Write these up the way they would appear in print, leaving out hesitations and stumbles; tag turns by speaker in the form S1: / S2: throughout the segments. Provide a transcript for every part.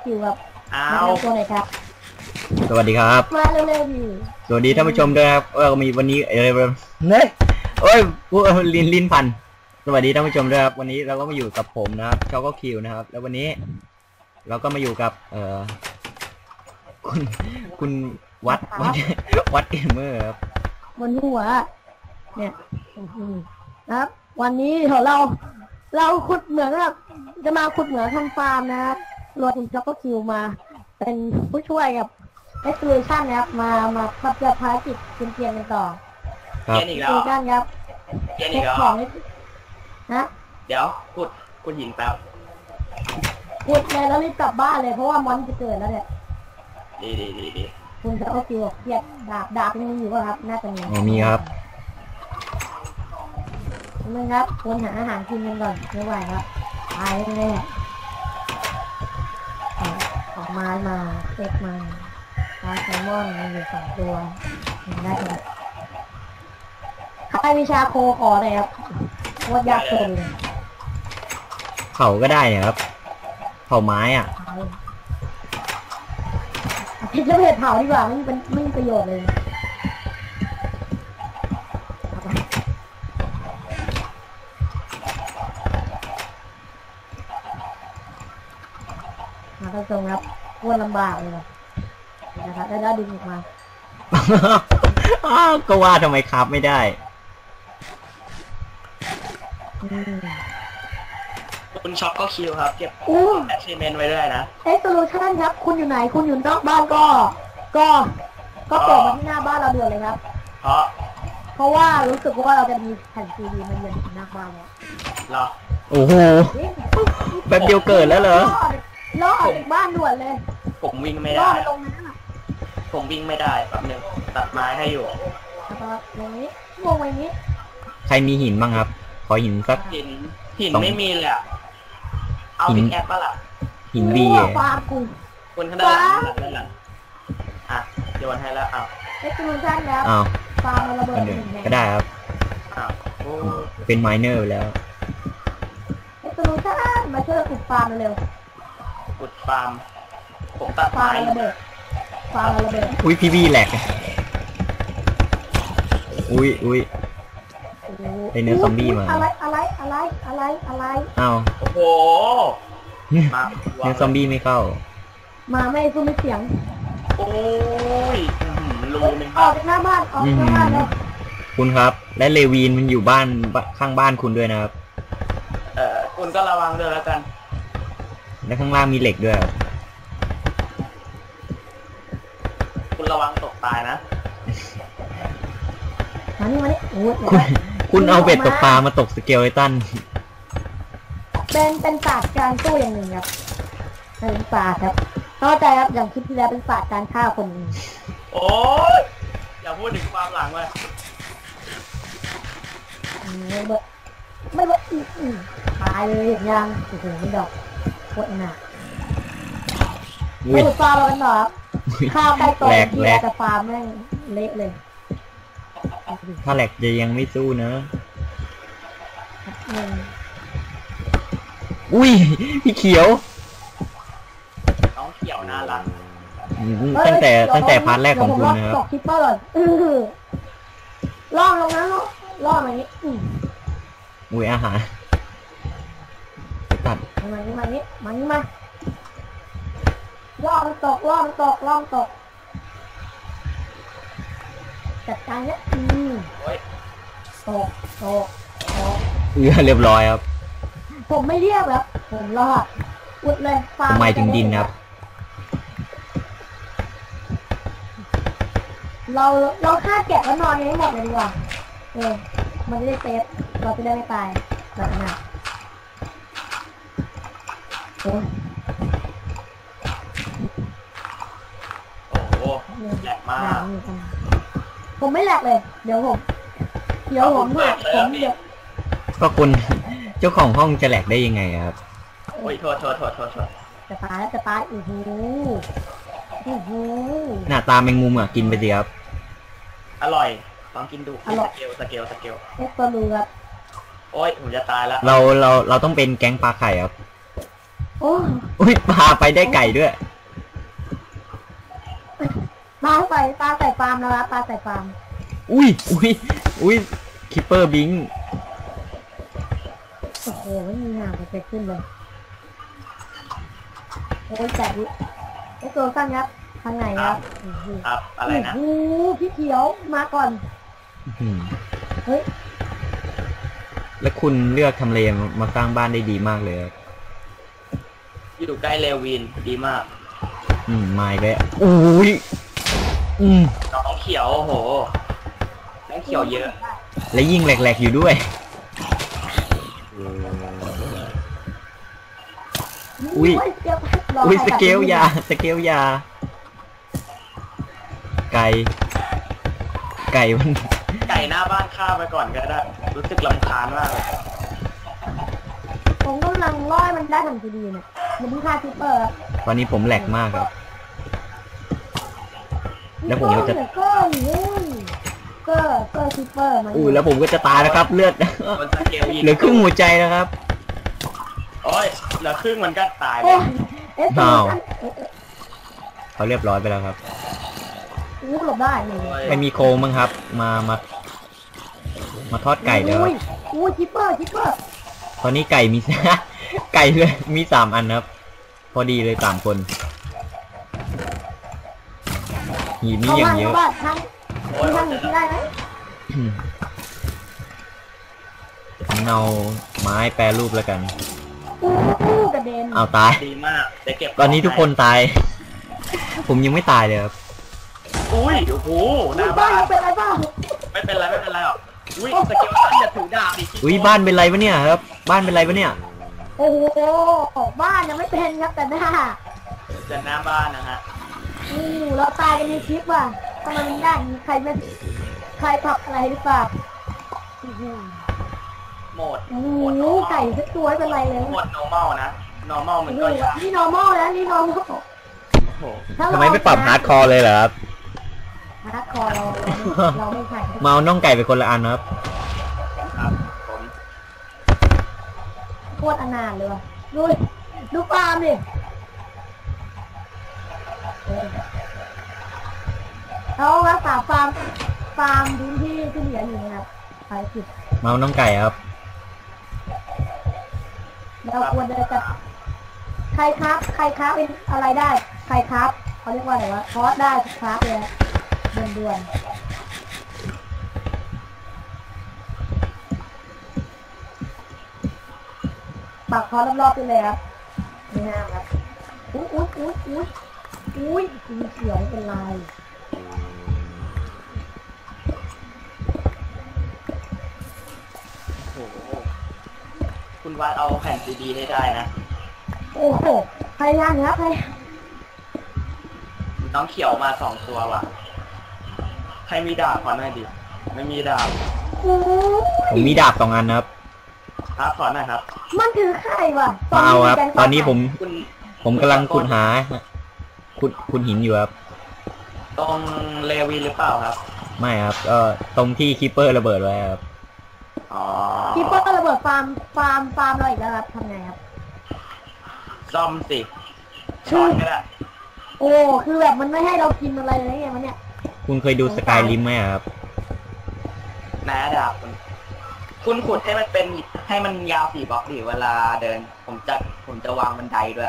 S1: คิวครับ
S2: เอา
S1: ตัวไหนครับ
S3: สวัสดีครับ
S1: มาเร็วๆดิ
S3: สวัสดีท่านผู้ชมด้วยครับมีวันนี้เนี่ยโอ้ยกูลิ้นพันสวัสดีท่านผู้ชมด้วยครับวันนี้เราก็มาอยู่กับผมนะครับช็อกโกคิวนะครับแล้ววันนี้เราก็มาอยู่กับคุณวัดเกมเมอร์ครับ
S1: บนหัวเนี่ยนะครับวันนี้เราขุดเหมืองครับจะมาขุดเหมืองทำฟาร์มนะครับรวมคุณช็อกโกคิวมาเป็นผู้ช่วยกับเอ็กซ์ตูชั่นนะครับมาปฏิบัติภารกิจเกียนกันต่อ
S2: เกียนอีกแล้ว
S1: กันครับ
S2: เกียนอีกแล้ว
S1: ของนะ
S2: เดี๋ยวขุดหินแป๊บ
S1: ขุดเลยแล้วรีบกลับบ้านเลยเพราะว่ามอนจะเกิดแล้วเนี่ย
S2: ดี
S1: คุณช็อกโกคิวเครียดดาบยังอยู่ป่ะครับน่าจะ
S3: มีครับ
S1: มึงครับควรหาอาหารกินกันก่อนไม่ไหวครับตายแน่ออกมาเซ็กมาปลาแซลมอนมีอยู่2 ตัวน่าจะใครวิชาโคขอเลยครับว่ายากเกิน
S3: เผาก็ได้เนี่ยครับเผาไม้อ่ะ
S1: พิจารณาเผาดีกว่าไม่มีประโยชน์เลยมาตรงครับอ้วนลำบากเลยนะครับได้ดึงออกมา
S3: ก็ว่าทำไมครับไม่ได้
S2: คุณช็อกก็คิวครับเก็บแอชเมนต์ไว้ด้วยนะ
S1: เอ็กซ์โซลูชันครับคุณอยู่ไหนคุณอยู่นอกบ้านก็เปิดมาที่หน้าบ้านเราเดือดเลยครับเพราะว่ารู้สึกว่าเราจะมีแผ่นซีดีมันอยู่หน้าบ้านแล้ว
S2: หรอ
S3: โอ้โหแบบเดียวเกิดแล้วเหรอ
S1: รอดจากบ้านด่วนเลย
S2: ผมวิ่งไม่ได้ผมวิ่งไม่ได้แป๊บนึงตัดไม้ให้อยู่
S1: แล้วก็ตรงนี้วงไว้นี้
S3: ใครมีหินบ้างครับขอหินสัก
S2: หินไม่มีเลยอ่ะเอาพิกแอปป่ะล่ะ
S3: หินดี
S1: ฟาร์ม
S2: คุณข้างด้านหลังอ่ะโยนให้แล้ว
S1: เอ็กซ์คลูชั่นแล้วฟาร์มระเบิด
S3: ก็ได้ครับเป็นไมเนอร์แล้ว
S1: เอ็กซ์คลูชั่นมาช่วยขุดฟาร์มเร็ว
S2: ขุดฟาร์มผมตัดไม้
S1: ฟาร์มระเบิด
S3: อุ้ยพี่แหลกอุ้ยไอเนื้อซอมบี้มา
S1: อะไร
S3: อ้าว
S2: โอ้โห
S3: เนื้อซอมบี้ไม่เข้า
S1: มาไม่สู้ไม่เสียง
S2: โอ้ยรูนึง
S1: ออกจากหน้าบ้านเลย
S3: คุณครับและเลวีนมันอยู่บ้านข้างบ้านคุณด้วยนะครับ
S2: คุณก็ระวังด้วยแล้วกัน
S3: และข้างล่างมีเหล็กด้วย
S2: คุณระวังตกตายนะ
S1: มานี่
S3: คุณเอาเบ็ดตกปลามาตกสเกลไอตัน
S1: เป็นศาสตร์การสู้อย่างหนึ่งครับเป็นศาสตร์ครับเข้าใจครับอย่างคลิปที่แล้วเป็นศาสตร์การฆ่าคน
S2: โอ้ยอย่าพูดถึงความหลังเลย
S1: ไม่ตายเลยยังโอ้โหไม่ดอกโคตรหนักขุดฟาร์มเราเป็นหรอข้าวใกล้ตัวที่จะฟาร์มแม่งเละเลย
S3: ถ้าแหลกจะยังไม่สู้นะอุ้ยพี่เขียว
S2: น้องเขียวน่ารัก
S3: ตั้งแต่พาร์ทแรกของคุณนะครับ
S1: ตกคิปเปอร์ล่อลงนะล่อมานี้
S3: อุ้ยอาหารตัด
S1: มานี้มาล่อมันตกจัดการเนี่ยตก
S3: เรียบร้อยครับ
S1: ผมไม่เรียบครับผมรอดอุดเลย
S3: ทำไมถึงดินครับ
S1: เราฆ่าแกะแล้วนอนยังไม่หมดเลยดีกว่ามันจะได้เซฟเราจะได้ไม่ตายแบบนั้น
S2: โอ้โหแหลกมาก
S1: ผมไม่แหลกเลยเดี๋ยวผมเดี๋ยว
S3: ก็คุณเจ้าของห้องจะแหลกได้ยังไงครับ
S2: โอ้ยโทษ
S1: จะตายโอ้โห
S3: หน้าตาแมงมุมอ่ะกินไปสิครับ
S2: อร่อยลองกินดูสเกล
S1: เอ็กซ์ตัวรูครับ
S2: โอ้ยผมจะตายแล้ว
S3: เราต้องเป็นแก๊งปลาไข่ครับ
S1: โอ้
S3: อุ้ยปลาไปได้ไก่ด้วย
S1: ปลาใส่ฟาร์มแล้วนะปลาใส่ฟาร์ม
S3: อุ้ยคิปเปอร์บิง
S1: โอ้โหไม่มีหางจะเกิดขึ้นเลยโอ้ยแต่ดิไอ้ตัวสั้นยับทางไหนครับ
S2: ครับอะไรนะ
S1: โอ้โหพี่เขียวมาก่อนเฮ้ย
S3: แล้วคุณเลือกทำเลมาสร้างบ้านได้ดีมากเลยครับ
S2: อยู่ใกล้เลวินดีมาก
S3: มาอีกแล้วอุ้ย
S2: น้องเขียวโอ้โหน้องเขียวเยอะ
S3: และยิ่งแหลกๆอยู่ด้วย อุ้ยสเกลยาไก่มัน
S2: ไก่หน้าบ้านฆ่าไปก่อนก็ได้รู้สึกรำคาญมากเลย
S1: ผมกำลังร้อยมันได้ทำทีดีเนี่ยมันมีค่าคิปเปอร์
S3: ตอนนี้ผมแหลกมากครับ แล้วผมก็จะ
S1: เกอร์คิปเปอร์มัน
S3: แล้วผมก็จะตายแล้วครับ เลือด
S2: มันสเกลยิง
S3: เหลือครึ่งหัวใจนะครับ
S2: โอ้ยเหลือครึ่งมันก็ตายเล
S1: โอ้
S2: ย
S1: เอ๊ะ
S3: อ้าว เขาเรียบร้อยไปแล้วครับ
S1: อู้หลบได้เนี่ย
S3: ไม่มีโครงมั้งครับ มาทอดไก่เลยครับ
S1: อุ้ยคิปเปอร์
S3: ตอนนี้ไก่มี ไก่เลยมี3 อันครับ พอดีเลย3 คนหีบนี่อย่างเยอะ
S1: บ้านทางที่ได้ไหม
S3: เอาไม้แปรรูปแล้วกัน
S1: อู้กระเด็น
S3: เอาตาย
S2: ดีมากได้เก็บ
S3: ตอนนี้ทุกคนตาย ผมยังไม่ตายเลยครับ
S2: อุ้ยโอ้โหหน้า
S1: บ้า
S2: บ้าน น
S1: เป็นไรบ้าง
S2: ไม่เป็นไรหรอกอุ้ยสเกลตันจะถือดาบดิ
S3: อุ้ยบ้านเป็นไรวะเนี่ยครับ บ้านเป็นไรวะเนี่ย
S1: โอ้โหบ้านยังไม่เป็นครับแต่หน้า
S2: จะหน้าบ้านนะฮะ
S1: เราตายกันในคลิปว่ะทำไมมันได้ใครผับอะไรหรือเปล่า
S2: โหมด
S1: โอ้โหไก่สักตัวเป็นไรเลย
S2: โหมด normal นะ normal มันก็ยาก
S1: นี่ normal นะนี่ normal
S2: โอ้โห
S3: ทำไมไม่ปรับฮาร์ดคอร์เลยเหรอครับ
S1: ฮาร์ดคอร์เราไม่ใช่
S3: มาเอาน่องไก่ไปคนละอันนะครับ
S2: ครับผม
S1: โคตรอนาถเลยว่ะดูฟาร์มดิเขารักษาฟาร์มพื้นที่ที่เหลืออยู่นะครับภารกิจ
S3: มาเอาน่องไก่ครับ
S1: เราควรจะจัดใครครับเป็นอะไรได้ใครครับเขาเรียกว่าอะไรวะคอร์สได้ครับเลยเดือนปักคอร์สรอบๆไปเลยครับนี่ฮะครับอุ้ยสีเขียวเป็นลาย
S2: โอ้โหคุณวาดเอาแผ่นซีดีให้ได้นะ
S1: โอ้โหพยายามครับ
S2: น้องเขียวมา2 ตัวว่ะใครมีดาบขอหน่อยดิไม่มีดาบ
S3: ผมมีดาบ2 อันนะครับ
S2: ครับขอหน่อยครับ
S1: มันถือไข่ว่ะ
S3: มาเอาครับ ตอนนี้
S2: คุณ
S3: ผมกำลังขุดหาขุดหินอยู่ครับ
S2: ตรงเลวีหรือเปล่าครับ
S3: ไม่ครับตรงที่คิปเปอร์ระเบิดไว้ครับ
S2: อ๋อ
S1: คิปเปอร์ระเบิดฟาร์มเราอีกแล้วครับทำไงครับ
S2: ซ่อมสิช้อนก็ได้
S1: โอ้คือแบบมันไม่ให้เรากินอะไรเลยไงมันเนี่ย
S3: คุณเคยดูสกายริมไหมครับ
S2: น้าดาบคุณขุดให้มันเป็นให้มันยาว4 บล็อกดิเวลาเดิน ผมจะวางบันไดด้วย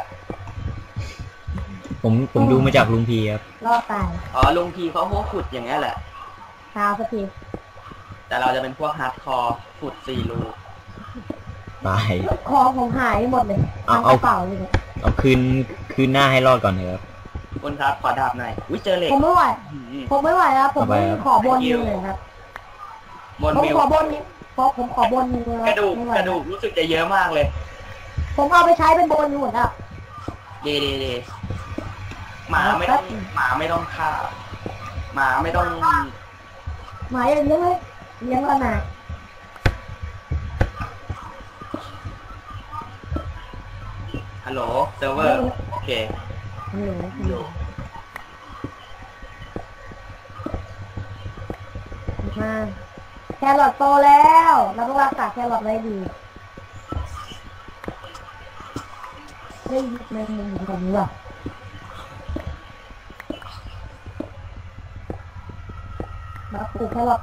S3: ผมดูมาจากลุงพีครับ
S1: รอดตาย
S2: อ๋อลุงพีเขาพวกขุดอย่างเงี้ยแหละ
S1: ตาวสักที
S2: แต่เราจะเป็นพวกฮาร์ดคอร์ขุด4 รู
S3: ตาย
S1: ของผมหายหมดเลยทั้งกระเป๋าเลยเนี่ย
S3: เอาคืนหน้าให้รอดก่อนเถอะครับ
S2: คุณครับขอดาบหน่อยอุ้ยเจอเหล็ก
S1: ผมไม่ไหว
S2: อืม
S1: ครับผมไม่
S3: เอาไปครับ
S1: ขอบนมือเลยครับ
S2: บน
S1: ผม
S2: มิว
S1: ขอบนนี้ผมขอบนมือเลย
S2: กระดูก
S1: ไม่ไหว
S2: กระดูกรู้สึกจะเยอะมากเลย
S1: ผมเอาไปใช้เป็นบนอยู่หมดแล้ว
S2: ดีหมาไม่ต้องฆ่าหมาไม่ต้อง
S1: หมาอย่างเลี้ยงเลยเลี้ยงแล้วนะ
S2: ฮัลโหลเซิร์ฟเวอร์โอเค
S1: มาแครอทโตแล้วเราต้องรักษาแครอทไว้ดีได้ยินแมงมุมอยู่ตรงนี้ว่ะมาปลูกแครอท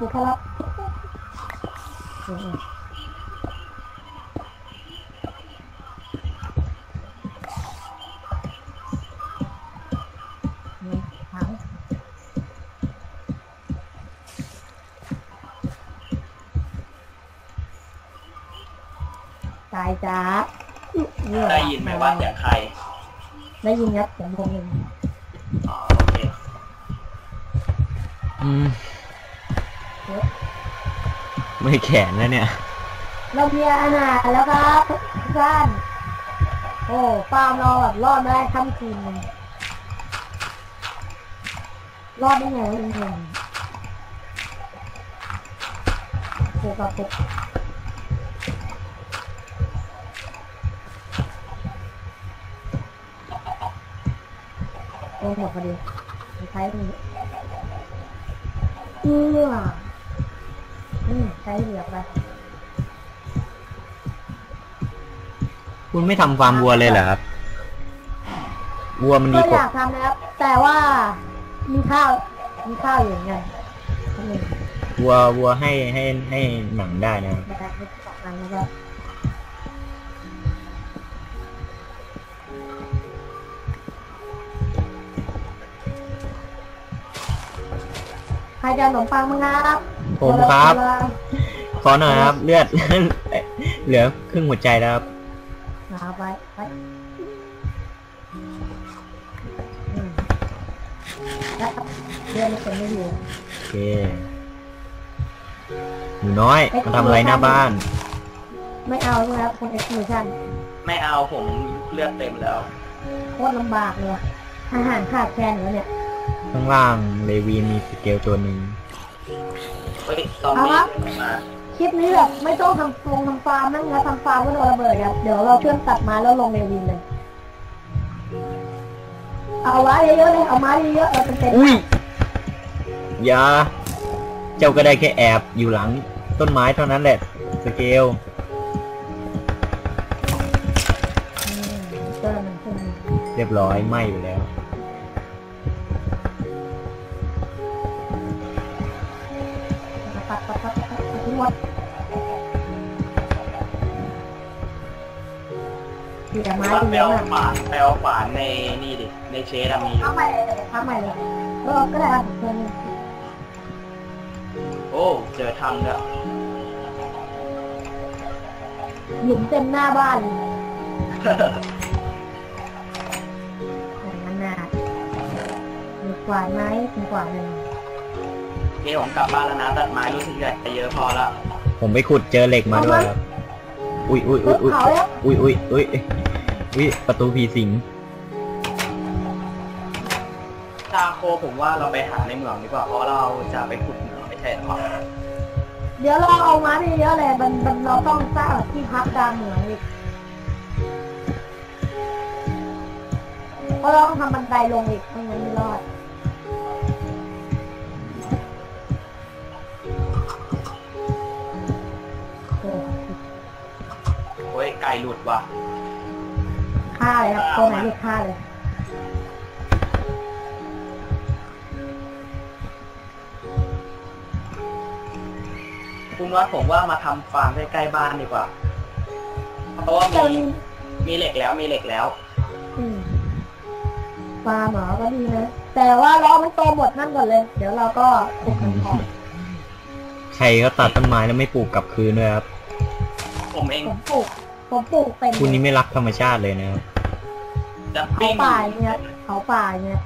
S1: ถังตายจ้า
S2: ได้ยินไหมว่าเสียงใคร
S1: ได้ยินครับเสียงผมเอง
S2: อ๋อโอเค
S3: ไม่แขนแล้วเนี่ย
S1: เรามีอาหารแล้วครับทุกท่านโอ้ฟาร์มเราแบบรอดได้ค่ำคืนนึงรอดได้ไงวะจริงๆโอ้กับปุ๊บโอ้หมดพอดีใช้ตรงนี้ใช้เหลือไป
S3: คุณไม่ทำฟาร์มวัวเลยเหรอครับวัวมันดี
S1: ก็
S3: ก
S1: อ
S3: ว่า
S1: ยากทำนะครับแต่ว่ามีข้าวอยู่เหมือนกันนี่
S3: วัวให้หนังได้นะครับ
S1: แบบไม่สองอันแล้วก็ใครจะขนมปังมั้งครับ
S3: ผมครับ ขอหน่อยครับ เลือด เหลือครึ่งหัวใจแล้วครับ
S1: เอาไปแล้วเดือนนี้คนไม่อยู่
S3: โอเคหนูน้อยมาทำอะไรหน้าบ้าน
S1: ไม่เอาใช่ไหมครับคนเอ็กซ์คลูชั่น
S2: ไม่เอาผมเลือดเต็มแล้ว
S1: โคตรลำบากเลยอาหารขาดแคลนอยู่เนี่ย
S3: ข้างล่างเลวีมีสเกลตัวหนึ่ง
S2: เฮ้ยซอมบี้มา
S1: คลิปนี้แบบไม่ต้องทำฟาร์มนั่งนะทำฟาร์มก็โดนระเบิดครับเดี๋ยวเราเชื่อมตัดมาแล้วลงในวินเลย เอาไว้เยอะๆเลยเอาไม้เยอะๆเราเป็น
S3: อุ้ยอย่าเจ้าก็ได้แค่แอบอยู่หลังต้นไม้เท่านั้นแหละสเกล
S1: เกินมันขึ้น
S3: เรียบร้อยไหม้ไปแล้ว
S1: ตัดทุกวันเสียไม้
S2: ว่า
S1: ไป
S2: ไป
S1: เยอะ
S2: เอา
S1: มาก
S2: ฝานในนี่ดิในเชดมีอยู่
S1: ทำใหม่เลยก็ได้ครับเชิญ
S2: โอ้เจอทำแล้ว
S1: หลุมเต็มหน้าบ้านเลยอย่างนั้นน่ะมีกวาดไม้มีกวาดเลย
S2: โอเคผมกลับบ้านแล้วนะตัดไม้รู้สึกจะเยอะพอละ
S3: ผมไปขุดเจอเหล็กมาด้วยครับอุ้ยประตูผีสิง
S2: ตาโคผมว่าเราไปหาในเมืองดีกว่าเพราะเราจะไปขุดเหมืองไม่ใช่หรอ
S1: เดี๋ยวเราเอามาได้เยอะเลยมันเราต้องสร้างที่พักกลางเหมืองอีกเพราะเราต้องทำบันไดลงอีกไม่งั้นไม่รอด
S2: โอ้ยไก่หลุดว่ะ
S1: ฆ่าเลยครับตัวไหนหลุดฆ่าเลย
S2: คุณวัดผมว่ามาทำฟาร์มใกล้ๆบ้านดีกว่าเพราะว่ามีเหล็กแล้ว
S1: ฟาร์มเหรอก็ดีนะแต่ว่ารอมันโตหมดนั่นก่อนเลย เดี๋ยวเราก็ปลูกมันพอ
S3: ใครก็ตัดต้นไม้แล้วไม่ปลูกกลับคืนด้วยครับ
S2: ผมเอง
S1: ผมปลูกเป็น
S3: คุณนี่ไม่รักธรรมชาติเลยนะครับ
S2: จะ
S1: เขา
S2: ปิ้ง
S1: ป่าเนี่ยเขาป่า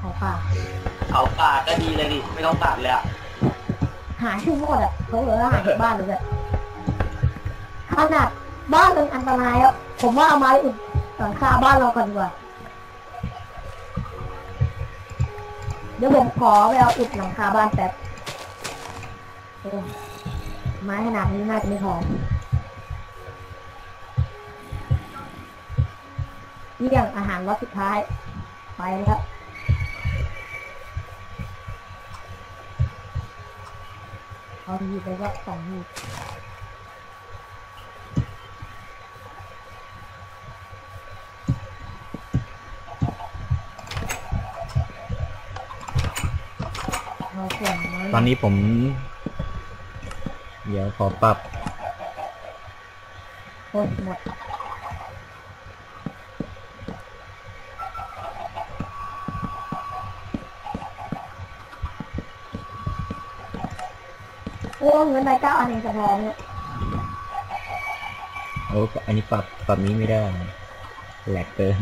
S2: ก็ดีเลยดิไม่ต้องตัดเลยอะ
S1: หายทั้งหมดอ่ะเขาเหลือหายบ้านเลยแบบขนาดบ้านเป็นอันตรายอ่ะผมว่าเอาไม้อุดหลังคาบ้านเราก่อนดีกว่าเดี๋ยวผมขอไปเอาอุดหลังคาบ้านแป๊บโอ้ไม้ขนาดนี้น่าจะไม่พอนี่อย่างอาหารรสสุดท้ายไปเลยครับเอาหีบไปก็2 หีบเอาส่วนน้อย
S3: ตอนนี้ผม เดี๋ยวขอปรับ
S1: โอ้ยหมดโอ้เงินได้9 อันเองจะพอเนี่ย
S3: โอ้อันนี้ปรับนี้ไม่ได้แหลกเกิน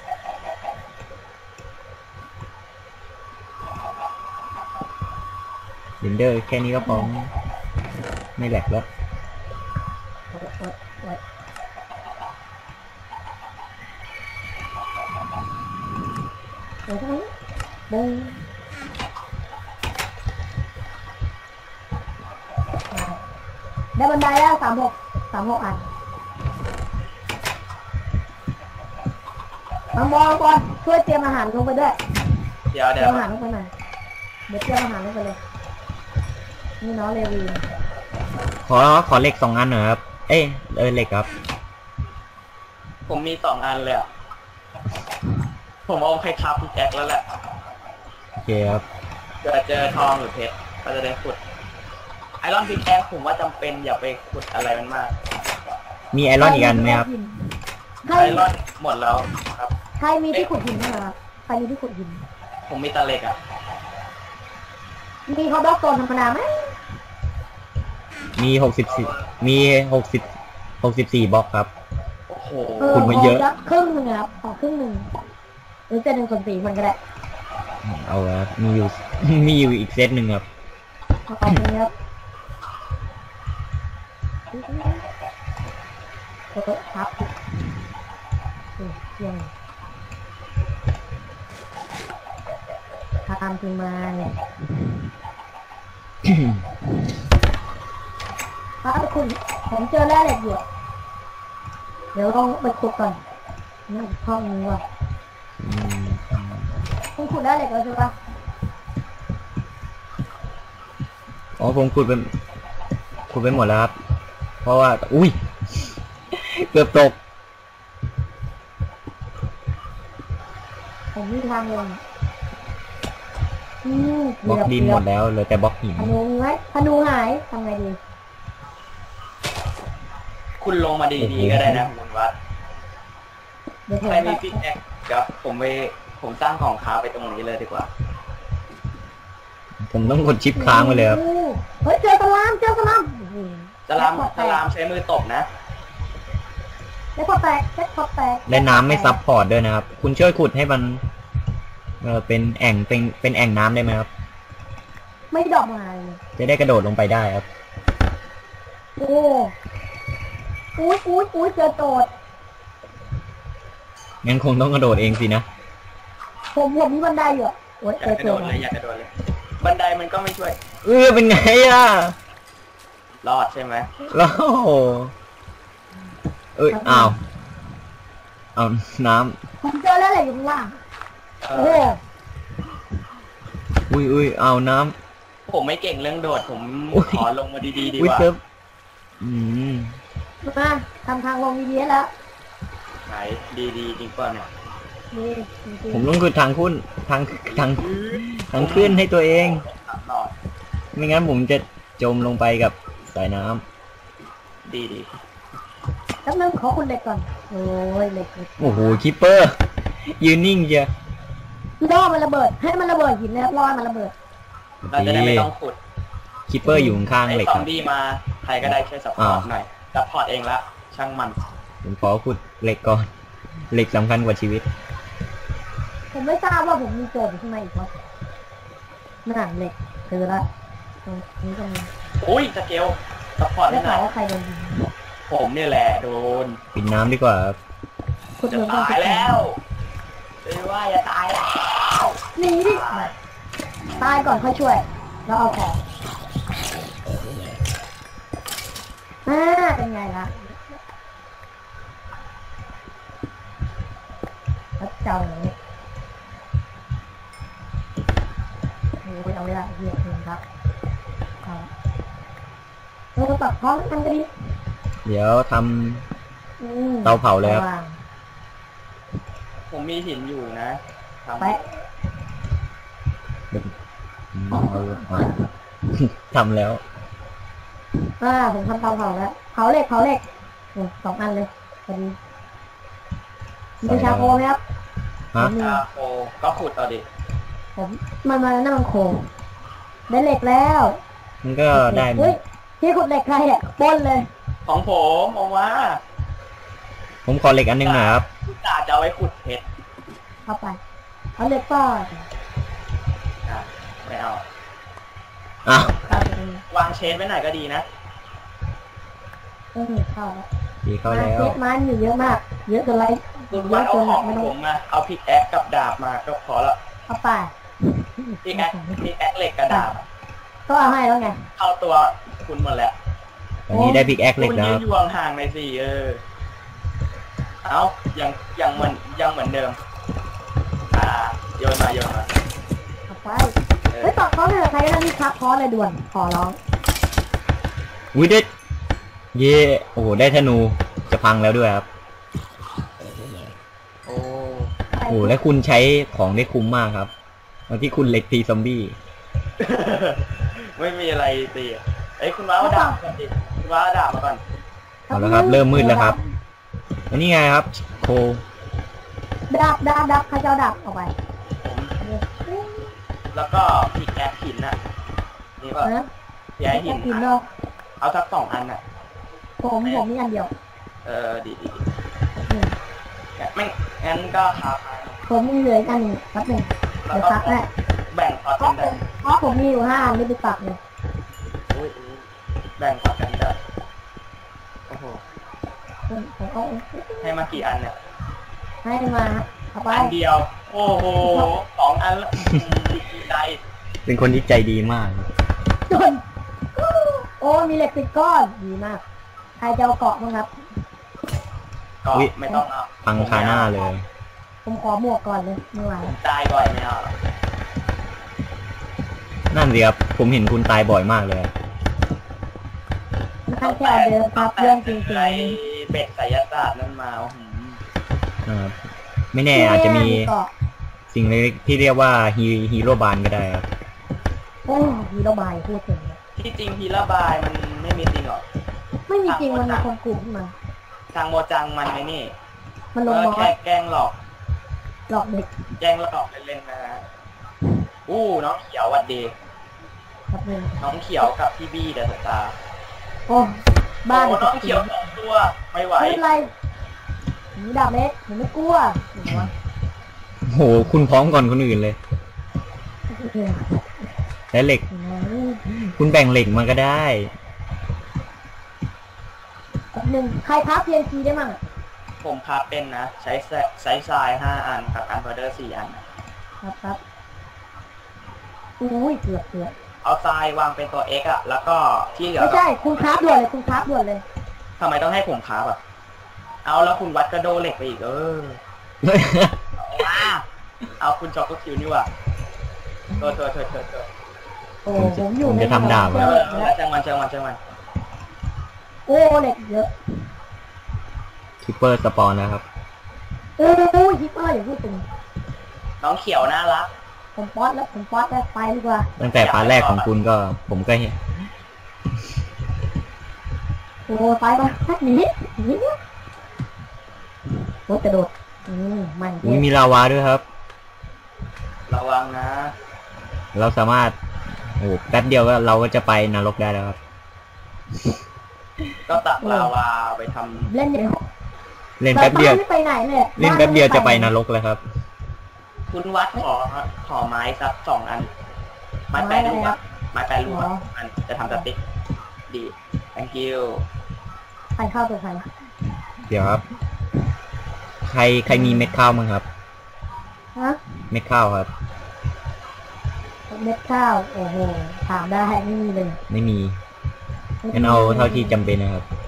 S3: วินเดอร์แค่นี้ก็พอไม่แหลกแล้ว
S1: โอ้ยเดี๋ยวทั้งนี้บูได้บันไดแล้ว36 อันมองก่อนช่วยเตรียมอาหารลงไปด้วย
S2: เดี๋ยว
S1: เตรียมอาหารลงไปหน่อยเดี๋ยวเตรียมอาหารลงไปเลยนี่เนาะเลวีน
S3: ขอเหล็ก2 อันหน่อยครับ เอ้ยเหล็กครับ
S2: ผมมี2 อันเลยอะผมเอาไปครับพิกแอคแล้วแหละ
S3: โอเคครับ
S2: เกิดเจอทองหรือเพชรก็จะได้ขุดไอรอนพิกแอคผมว่าจำเป็นอย่าไปขุดอะไรมันมาก
S3: มีไอรอนอีกอันไหมครับ
S1: ใคร
S2: ไอรอนหมดแล้วครับ
S1: ใครมีที่ขุดหินไหมครับใครมีที่ขุดหิน
S2: ผมมีตะเหล็กอะ
S1: มีเขาบล็อกโซนธรรมดาไหม
S3: มี64มี64บล็อกครับ
S2: โอ้โห
S3: ขุดมาเยอะ
S1: ขครึ่งหนึ่งครับขอครึ่งหนึ่งหรือจะ1/4มันก็ได้
S3: เอาครับมีอยู่ มีอยู่อีกเซตหนึ่งครับ
S1: ขอบคุณครับครับเยี่ยมทำขึ้นมาเนี่ยถ้าคุณผมเจอแร่เหล็กอยู่เดี๋ยวลองไปขุดก่อนนี่ห้องนี้ว่ะคุณขุดแร่เหล็กแล้วใช่ปะ
S3: อ๋อผมขุดไปหมดแล้วครับ เพราะว่า อุ้ย เกือบตก
S1: ผมมีทางลง
S3: บล็อกดินหมดแล้วเหลือแต่บล็อกหิน
S1: ธนูไหมธนูหายทำไงดี
S2: คุณลงมาดีๆก็ได้นะคุณวัด
S1: เดี๋ยวผม
S2: ใครมีพิกแอคครับผมสร้างของค้าไปตรงนี้เลยดีกว่า
S3: ผมต้องกดชิปค้างไปเลยครับ
S1: เฮ้ยเจอสลาม
S2: สลามใช้มือตบนะ
S1: ได้พอแตกได้พอแตก
S3: และน้ำไม่ซับพอร์ตด้วยนะครับ คุณช่วยขุดให้มันเป็นแอ่งเป็นแอ่งน้ำได้ไหมครับ
S1: ไม่ดอกมาเลย
S3: จะได้กระโดดลงไปได้ครับ
S1: โอ้อุ้ยเจอโจทย์
S3: งั้นคงต้องกระโดดเองสินะ
S1: ผมมีบันไดอยู่โอ้ย
S2: อยากกระโดดเลยอยากกระโดดเลย บันไดมันก็ไม่ช่วย
S3: เป็นไงอ่ะ
S2: รอดใช่ไหม
S3: แล้วอ้าวเอาน้
S1: ผมเจอแล้วอะไรอยู่ข้างล่าง
S2: เอ
S1: โอ้
S2: อ
S3: อุ้ยเอาน้
S2: ผมไม่เก่งเรื่องโดด ผม
S3: อุ๊ย
S2: ขอลงมาดีๆ
S3: ำ
S2: ดี
S3: อุ้ย
S2: กว่า
S3: เซิร์ฟม
S1: มาทำทางลงดีๆแล้ว
S2: ไหนดีๆจริงป่ะเนี่ย
S1: นี่จริง
S3: ผมต้องคือทางขึ้นทางขึ้นให้ตัวเอง
S2: หลอด
S3: ไม่งั้นผมจะจมลงไปกับสายน้
S2: ดี
S1: ๆแป๊บนึงขอคุณเหล็กก่อนโอ้ยเหล็ก
S3: ำโอ้โหคิปเปอร์ ยืนนิ่งเชียว
S1: ล่อมันระเบิดให้มันระเบิดหินนะครับล่อมันระเบิด
S2: ๆเราจะได้ไม่ต้องขุด
S3: คิปเปอร์อยู่ข้างๆ
S2: ไอ้
S3: เหล็ก
S2: ซอ
S3: ค
S2: ม
S3: รับ
S2: บี้มาใครก็ได้ช่วยซัพพอร์ตหน่อยซัพพอร์ตเองละช่างมัน
S3: ผมขอขุดเหล็กก่อน เหล็กสำคัญกว่าชีวิต
S1: ผมไม่ทราบว่าผมมีโจทย์อยู่ข้างในอีกวะนั่นเหล็กเจอละตรงนี้ตรงนี้
S2: อุ้ยสเกลซัพพอร์ต
S1: ได้
S2: ให้หน่
S1: ข่า
S2: อ
S1: วย ว่าใครโดนยิง
S2: ผมเนี่ยแหละโดน
S3: ปิดน้ำดีกว่าครับ
S1: คุณ
S2: จะ
S1: โดน
S2: ตายแล้วเลยว่าอย่าตายแล้ว
S1: หนีดิมาตายก่อนค่อยช่วย แล้วเอาของเป็นไงล่ะแล้วเจ้าอย่างนี้โอ้ยเอาเลยละเหี้ยเองครับเอาเราตัดท้องกันก็ดี
S3: เดี๋ยวทำเตาเผาเลยครับ
S2: ผมมีหินอยู่นะทำ
S3: อเอาทำแล้ว
S1: ผมทำเตาเผาแล้วเผาเหล็กโอ้2 อันเลยพอดีมีชาโคไหมครับ
S3: ฮะ
S1: มี
S2: โอ้ก็ขุดเอาดิ
S1: ผมมันนั่นมันโคได้เหล็กแล้ว
S3: มันก็ได้
S1: เฮ้ยที่ขุดเหล็กใครอ่ะปล้นเลย
S2: ของผมออกมา
S3: ผมขอเหล็กอันหนึงหน่อยครับ
S2: จ่าจะเอาไว้ขุดเพชร
S1: เข้าไปเอาเหล็กก่อน
S2: ไม่เอา
S3: อ้าว
S1: เข้าไป
S2: วางเชนไว้ไหนก็ดีนะ
S1: เข้าแล้ว
S3: ดีเข้าแล้ว
S1: เช็ดมันอยู่เยอะมาก เยอะจนไร
S2: คุณ
S1: เย
S2: วั
S1: อะ
S2: ดเอา
S1: จน
S2: ของ
S1: ไม่ต้อง
S2: ผมมาเอาพิกแอคกับดาบมาก็พอละ
S1: เข้าไป
S2: พิกแอคเหล็กกับดาบ
S1: ก็เอาให้แล้วไง
S2: เข้าตัวคุณหมดแหละ
S3: ตอนนี้ได้พิกแอคเหล็ก
S2: คุณ
S3: แล้ว
S2: ยื
S3: คน รับ
S2: อยู่ห่างๆในอยสิเอายังเหมือนเดิมโยนมา
S1: เอาไปเฮ้ยตอกเขาเลยใครก็ได้ที่ชักคอเลยด่วนขอร้อง
S3: อุ้ยได้เย่โอ้โหได้ธนูจะพังแล้วด้วยครับ
S2: โอ้
S3: โอ้โหและคุณใช้ของได้คุ้มมากครับตอนที่คุณเหล็กตีซอมบี้
S2: ไม่มีอะไรตีเอ้ยคุณว้าเอาดาบก่อนดิคุณว้าเอาดาบมาก่อน
S3: เอาแล้วครับเริ่มมืดแล้วครับอันนี้ไงครับโค
S1: ดับใครจะเอาดับออกไป
S2: ผมแล้วก็พิกแอคหินน่ะนี่ป่ะ
S1: นะ
S2: พิกแอคหิน
S1: กินเนาะ
S2: เอาสัก2 อันน่ะ
S1: ผมมีอันเดียว
S2: ดีไม่งั้นก็ครับ
S1: ผมมีเหลืออีกอันหนึ่งแป๊บหนึง
S2: แล้ว
S1: เดี๋ยว
S2: ก็
S1: พักแม่
S2: แบ่งพอ
S1: เพ
S2: กันได้
S1: ราะผมมีอยู่5 อันไม่ไปปักเลย
S2: อุ้ยแบ่งพอกันได้โอ้โห
S1: ผมเอา
S2: ให้มากี่อันเนี่ย
S1: ให้มาเอาไป
S2: อันเดียว โอ้โห2 อันละใจ
S3: เป็นคนที่ใจดีมาก
S1: จนโอ้มีเหล็ก10 ก้อนดีมากใครจะเอาเกาะบ้างครับ
S2: ก็ไม่ต้องเอา
S3: พังคาหน้าเลย
S1: ผมขอหมวกก่อนเลยไม่ไหว
S2: ผมตายบ่อยไม่เอา
S3: นั่นสิครับผมเห็นคุณตายบ่อยมากเลย
S1: ท่านแค่เอาเดิมครับเรื่องจริง
S2: ไอเบ็ดไสยศาสตร์นั่นมาโอ้โห
S3: นะครับไม่แน่อาจจะมีสิ่งเล็กๆที่เรียกว่าฮีโร่บานก็ได้ครับ
S1: โอ้ฮีโร่บายพูดถึง
S2: ที่จริงฮีระบายมันไม่มีจริงหรอก
S1: ไม่มีจริงมันมีคนกลุ่มขึ้นมา
S2: ทางโมจังมันไงนี่
S1: มันลงมอส
S2: แกล้งหลอก
S1: หลอกเด็ก
S2: แกล้งหลอกเล่นๆนะฮะน้องเขียวหวัดดี
S1: ครับนึง
S2: น้องเขียวกับพี่บี้เดอะสตาร์
S1: โอ้บ้าน
S2: น้องเขียว2 ตัวไม่ไหว
S1: ไม่เป็นไรหนีดาบเล็กผมไม่กลัวเห็นไหม
S3: โหคุณพร้อมก่อนคนอื่นเลยและเหล็ก คุณแบ่งเหล็กมาก็ได้
S1: หนึ่งใครพับเพียนทีได้มั่ง
S2: ผมพาเป็นนะ ใช้ทราย5 อันกับการพอเดอร์4 อัน
S1: ครับอุ้ยเกือบ
S2: เอาทรายวางเป็นตัว X อ่ะแล้วก็ที่เหลือ
S1: ไม่ใช่คุณคราฟด่วนเลยคุณคราฟด่วนเลย
S2: ทำไมต้องให้ผมคาบอ่ะเอาแล้วคุณวัดกระโดเหล็กไปอีกว้าเอาคุณช็อกก็คิวนี่ว่ะเธอ
S1: โอ้ผมอยู่
S3: ผมจะทำดาบ
S2: จังมัน
S1: โอ้เหล็กเยอะ
S3: คิปเปอร์สปอนนะครับ
S1: โอ้ยฮิปเปอร์อย่าพูดถึง
S2: น้องเขียวน่ารัก
S1: ผมป๊อตแล้วไปดีกว่า
S3: ตั้งแต่พาร์ทแรกของคุณก็ผมก็เห็น
S1: โอ้ไปหนีรถกระโดดมัน
S3: อุ๊ยมีลาวาด้วยครับ
S2: ระวังนะ
S3: เราสามารถโอ้แป๊บเดียวก็เราก็จะไปนรกได้แล้วครับ
S2: ก็ตักลาวาไปทำ
S1: เล่นเดียว
S3: เล่นแป๊บเดียว
S1: ไม่ไปไหนเลย
S3: เล่นแป๊บเดียวจะไปนรกแล้วครับ
S2: คุณวัดขอไม้สัก2 อันไม้แปรรูปอะมันจะทำสติ๊กดี thank you
S1: ใครเข้าตัวใคร
S3: เดี๋ยวครับ ใครมีเม็ดข้าวมั้งครับ
S1: ฮะ
S3: เม็ดข้าวครับ
S1: เม็ดข้าวโอ้โหถามได้ไม่มีเลย
S3: ไม่มีงั้นเอาเท่าที่จำเป็นนะครับ